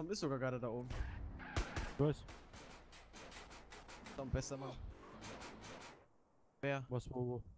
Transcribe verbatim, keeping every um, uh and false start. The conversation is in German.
Tom ist sogar gerade da oben. Was? Tom, besser Mann. Wer? Was, wo, wo?